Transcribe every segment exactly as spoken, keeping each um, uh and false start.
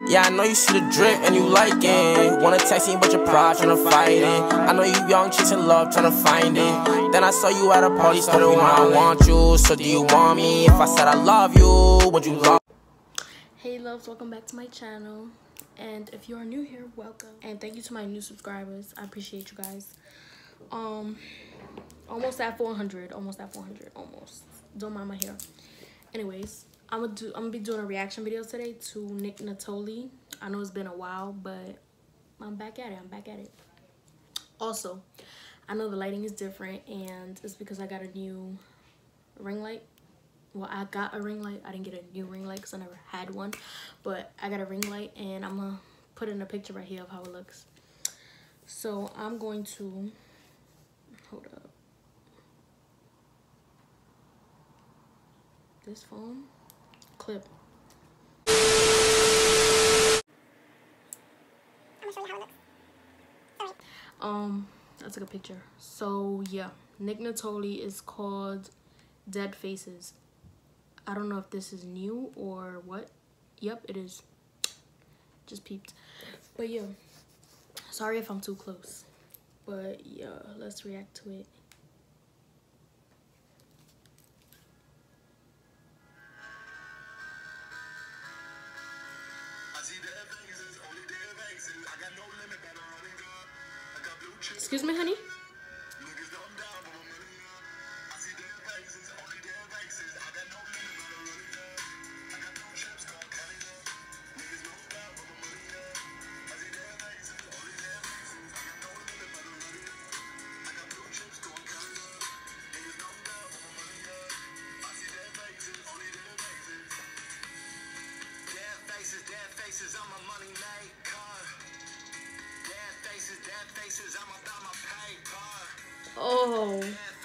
Yeah, I know you see the drip and you like it. Wanna text me but your pride tryna fight it. I know you young, chasing love, tryna find it. Then I saw you at a party, started when I want you. So do you want me? If I said I love you, would you love? Hey loves, welcome back to my channel. And if you are new here, welcome. And thank you to my new subscribers. I appreciate you guys. Um, almost at four hundred. Almost at four hundred. Almost. Don't mind my hair. Anyways, I'm gonna do. I'm gonna be doing a reaction video today to Nick Natoli. I know it's been a while, but I'm back at it. I'm back at it. Also, I know the lighting is different, and it's because I got a new ring light. Well, I got a ring light. I didn't get a new ring light because I never had one, but I got a ring light, and I'm gonna put in a picture right here of how it looks. So I'm going to hold up. This phone clip. Um, I took a picture. So yeah, Nick Natoli is called Dead Faces. I don't know if this is new or what. Yep, it is. Just peeped. But yeah, sorry if I'm too close. But yeah, let's react to it. Excuse me, honey? Oh.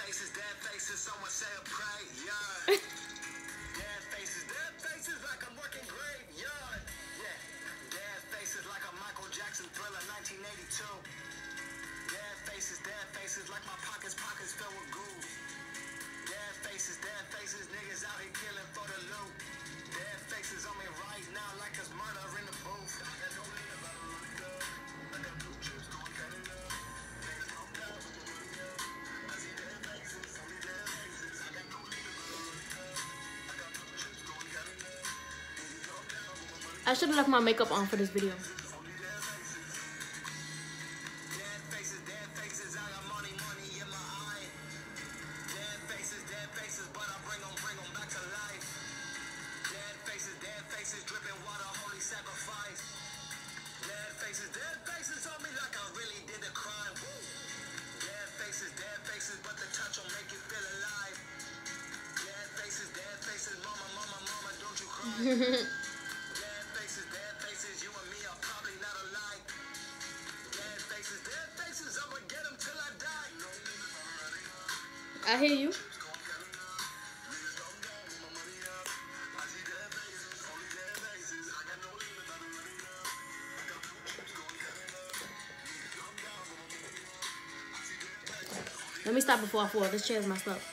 I should have left my makeup on for this video. I hear you. Let me stop before I fall. This chair is messed up.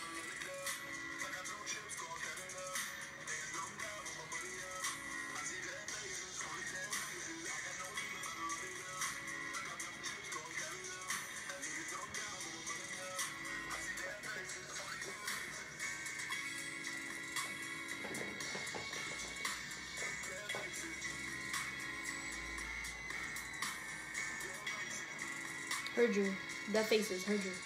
Heard you. Dead Faces. Heard you.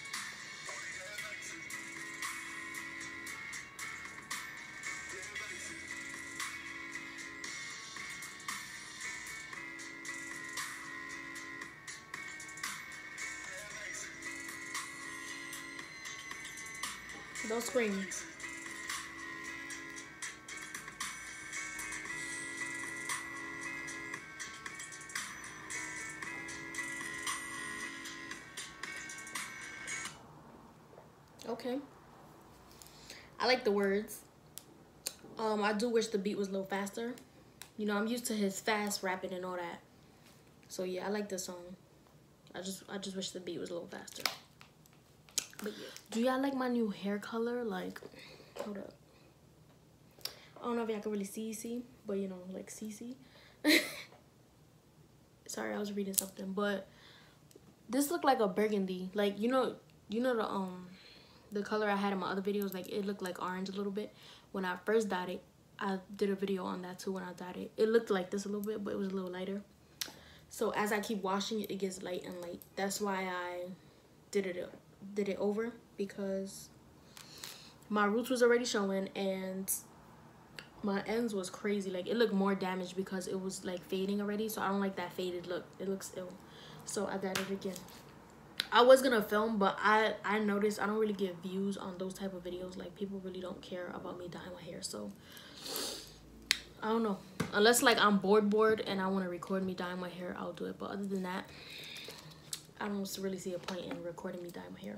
Don't scream. Okay. I like the words. Um, I do wish the beat was a little faster. You know, I'm used to his fast rapping and all that. So yeah, I like this song. I just I just wish the beat was a little faster. But yeah. Do y'all like my new hair color? Like, hold up. I don't know if y'all can really see see, but you know, like C C. Sorry, I was reading something, but this looked like a burgundy. Like, you know, you know the um the color I had in my other videos, like it looked like orange a little bit. When I first dyed it, I did a video on that too when I dyed it. It looked like this a little bit, but it was a little lighter. So as I keep washing it, it gets light and light. That's why I did it did it over, because my roots was already showing and my ends was crazy. Like, it looked more damaged because it was like fading already. So I don't like that faded look. It looks ill. So I dyed it again. I was gonna film, but I I noticed I don't really get views on those type of videos. Like, people really don't care about me dyeing my hair. So I don't know, unless like I'm bored bored and I want to record me dyeing my hair, I'll do it. But other than that, I don't really see a point in recording me dyeing my hair.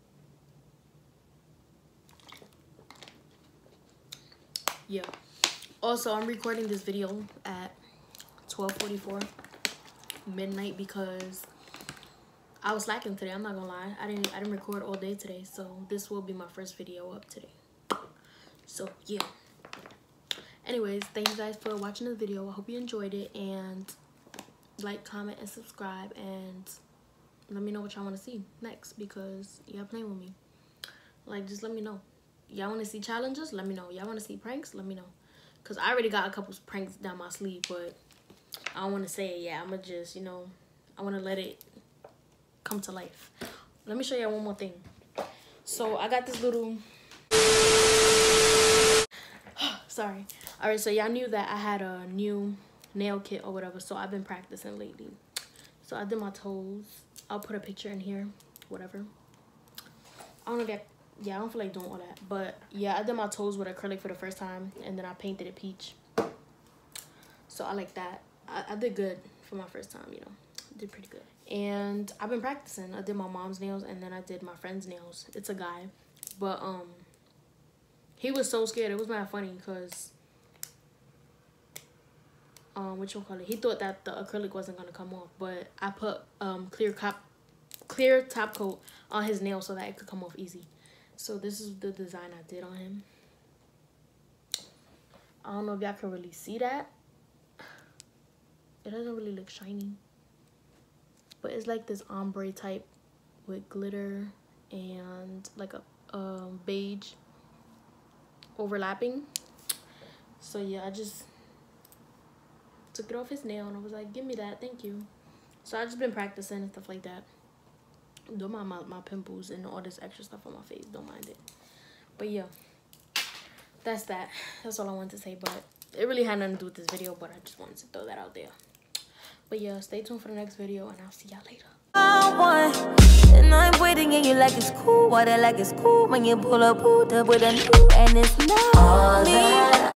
Yeah. Also, I'm recording this video at twelve forty-four midnight because I was slacking today. I'm not gonna lie. I didn't I didn't record all day today, so this will be my first video up today. So yeah. Anyways, thank you guys for watching this video. I hope you enjoyed it, and like, comment, and subscribe, and let me know what y'all want to see next, because y'all playing with me. Like, just let me know. Y'all want to see challenges? Let me know. Y'all want to see pranks? Let me know. Because I already got a couple pranks down my sleeve, but I don't want to say it yet. I'm going to just, you know, I want to let it come to life. Let me show y'all one more thing. So, I got this little... Sorry. Alright, so y'all knew that I had a new nail kit or whatever, so I've been practicing lately. So I did my toes. I'll put a picture in here, whatever. I don't know if that, yeah, I don't feel like doing all that, but yeah, I did my toes with acrylic for the first time, and then I painted it peach. So I like that. I, I did good for my first time, you know. I did pretty good. And I've been practicing. I did my mom's nails, and then I did my friend's nails. It's a guy, but um. he was so scared. It was not funny because, um, what you call it? He thought that the acrylic wasn't gonna come off, but I put um clear cop, clear top coat on his nail so that it could come off easy. So this is the design I did on him. I don't know if y'all can really see that. It doesn't really look shiny, but it's like this ombre type with glitter and like a um beige overlapping. So yeah, I just took it off his nail and I was like, give me that, thank you. So I just been practicing and stuff like that. Don't mind my, my pimples and all this extra stuff on my face, don't mind it. But yeah, that's that. That's all I wanted to say, but it really had nothing to do with this video, but I just wanted to throw that out there. But yeah, stay tuned for the next video, and I'll see y'all later. And I'm waiting and you like it's cool, water like it's cool when you pull up, pulled up with a new, and it's not me.